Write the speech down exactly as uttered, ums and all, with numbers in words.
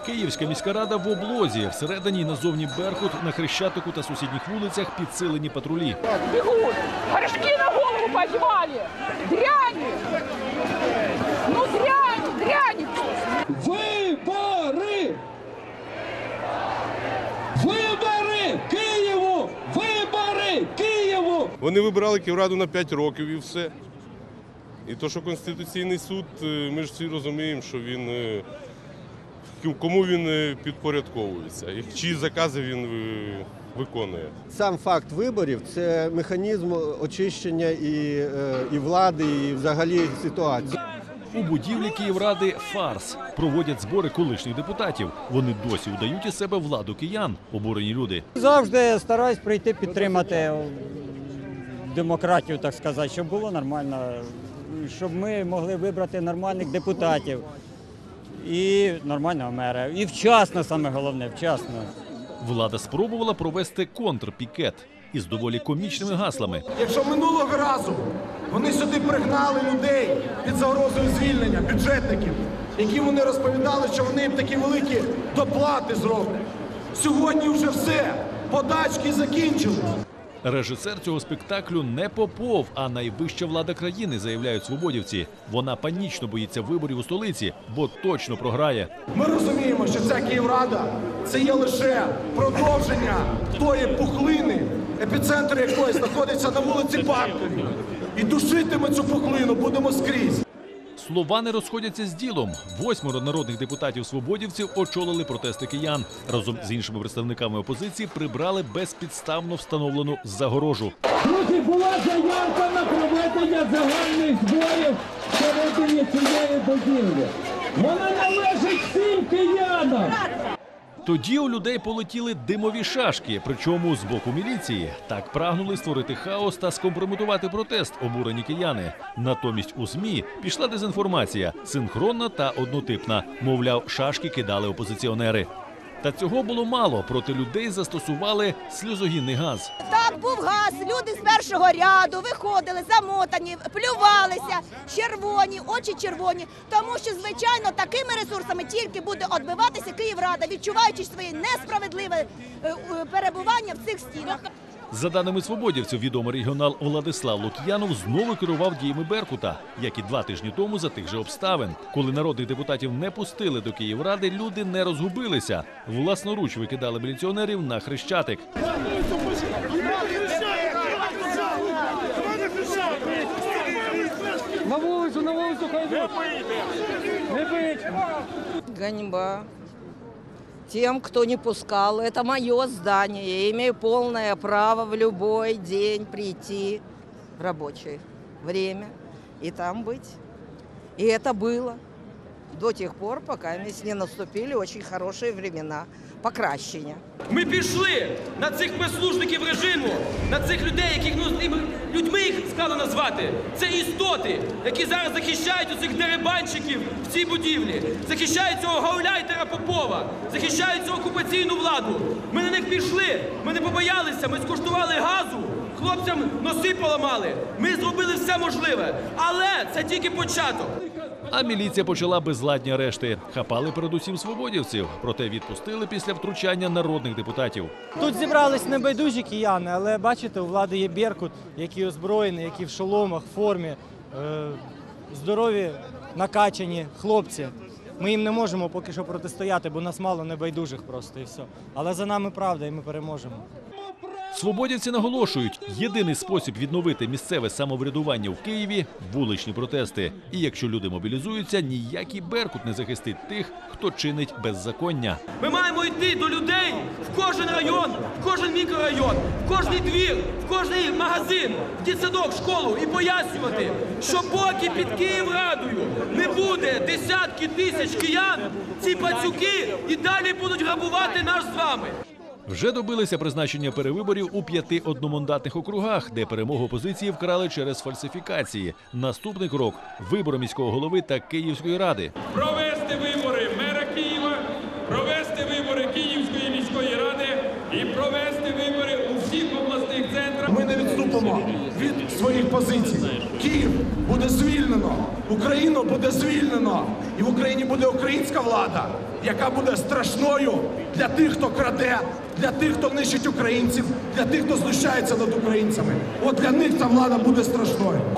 Київська міська рада в облозі. Всередині і назовні Беркут, на Хрещатику та сусідніх вулицях підсилені патрулі. Бегут! Горшки на голову поднимали! Дряни! Ну дрянь! Дрянь! Вибори! Вибори! Києву! Вибори! Києву! Вони вибирали Київраду на п'ять років і все. І то, що Конституційний суд, ми ж всі розуміємо, що він, кому він підпорядковується, чиї закази він виконує. Сам факт виборів – це механізм очищення і, і влади, і взагалі ситуації. У будівлі Київради фарс. Проводять збори колишніх депутатів. Вони досі удають із себе владу киян, обурені люди. Завжди стараюсь прийти підтримати демократію, так сказати, щоб було нормально, щоб ми могли вибрати нормальних депутатів і нормального мера. І вчасно, саме головне, вчасно. Влада спробувала провести контрпікет із доволі комічними гаслами. Якщо минулого разу вони сюди пригнали людей під загрозою звільнення, бюджетників, яким вони розповідали, що вони їм такі великі доплати зроблять. Сьогодні вже все, подачки закінчились. Режисер цього спектаклю не Попов, а найвища влада країни, заявляють свободівці. Вона панічно боїться виборів у столиці, бо точно програє. Ми розуміємо, що ця Київрада – це є лише продовження тої пухлини, епіцентр якої знаходиться на вулиці Банковій. І душити ми цю пухлину будемо скрізь. Слова не розходяться з ділом. Восьмеро народних депутатів-свободівців очолили протести киян. Разом з іншими представниками опозиції прибрали безпідставно встановлену загорожу. Друзі, була заявка на проведення загальних зборів всередині цієї будівлі. Вона належить всім киянам. Тоді у людей полетіли димові шашки, причому з боку міліції. Так прагнули створити хаос та скомпрометувати протест обурені кияни. Натомість у ЗМІ пішла дезінформація, синхронна та однотипна. Мовляв, шашки кидали опозиціонери. Та цього було мало. Проти людей застосували сльозогінний газ. Так, був газ. Люди з першого ряду виходили, замотані, плювалися, червоні, очі червоні. Тому що, звичайно, такими ресурсами тільки буде відбиватися Київрада, відчуваючи своє несправедливе перебування в цих стінах. За даними свободівців, відомий регіонал Владислав Лук'янов знову керував діями Беркута, як і два тижні тому за тих же обставин. Коли народних депутатів не пустили до Київради, люди не розгубилися. Власноруч викидали міліціонерів на Хрещатик. На вулицю, на вулицю, хай йдуть. Не бить. Ганьба тем, кто не пускал. Это мое здание. Я имею полное право в любой день прийти в рабочее время и там быть. И это было до тех пор, пока не наступили очень хорошие времена покращення. Ми пішли на цих прислужників режиму, на цих людей, яких ну, людьми їх складно назвати. Це істоти, які зараз захищають оцих дерибанщиків в цій будівлі, захищають цього гауляйтера Попова, захищають цю окупаційну владу. Ми на них пішли, ми не побоялися, ми скуштували газу, хлопцям носи поламали. Ми зробили все можливе, але це тільки початок. А міліція почала безладні арешти. Хапали передусім свободівців, проте відпустили після втручання народних депутатів. Тут зібрались небайдужі кияни, але бачите, у влади є Беркут, які озброєні, які в шоломах, в формі, е здорові, накачані хлопці. Ми їм не можемо поки що протистояти, бо нас мало небайдужих просто і все. Але за нами правда, і ми переможемо. Свободівці наголошують, єдиний спосіб відновити місцеве самоврядування в Києві – вуличні протести. І якщо люди мобілізуються, ніякий Беркут не захистить тих, хто чинить беззаконня. Ми маємо йти до людей в кожен район, в кожен мікрорайон, в кожний двір, в кожний магазин, в дитсадок, школу і пояснювати, що поки під Київрадою не буде десятки тисяч киян, ці пацюки і далі будуть грабувати нас з вами. Вже добилися призначення перевиборів у п'яти одномандатних округах, де перемогу опозиції вкрали через фальсифікації. Наступний крок – вибори міського голови та Київської ради. Провести вибори мера Києва, провести вибори Київської міської ради і провести вибори у всіх обласних центрах. Ми не відступимо від своїх позицій. Київ буде звільнено, Україну буде звільнено, і в Україні буде українська влада, яка буде страшною для тих, хто краде, для тих, хто нищить українців, для тих, хто знущається над українцями. От для них ця влада буде страшною.